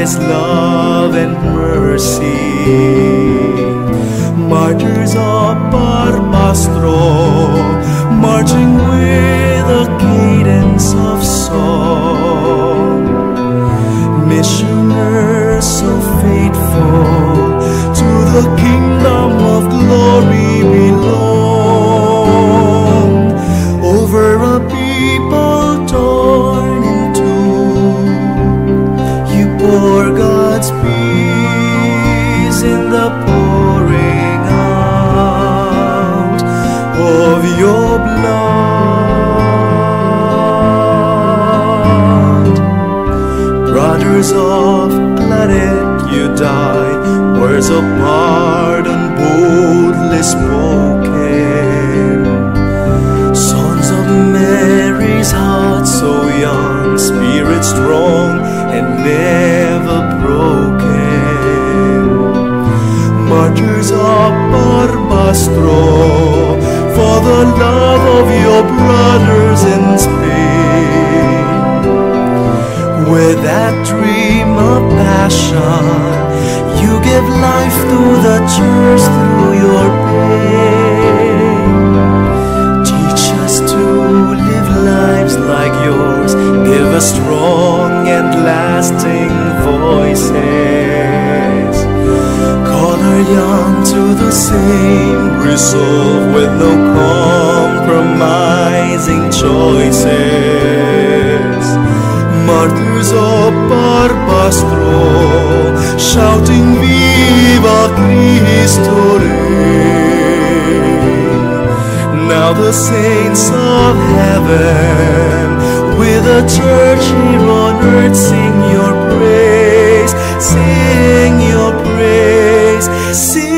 His love and mercy. Martyrs of Barbastro, marching with a cadence of song. Missioners so faithful to the kingdom of glory belong. Over a people torn in two, you pour God's peace in the pouring out of your blood. Brothers of Claret, you die, words of pardon boldly spoken. Sons of Mary's heart so young, spirit strong and never broken. Martyrs of Barbastro, for the love of your brothers in Spain. With that dream of passion, you give life to the church through your pain. Teach us to live lives like yours. Give us strong and lasting voices. Call our young to the same resolve with no compromising choices. Martyrs of Barbastro, shouting Viva Cristo Rey. Now the saints of heaven, with a church here on earth, sing your praise, sing your praise, sing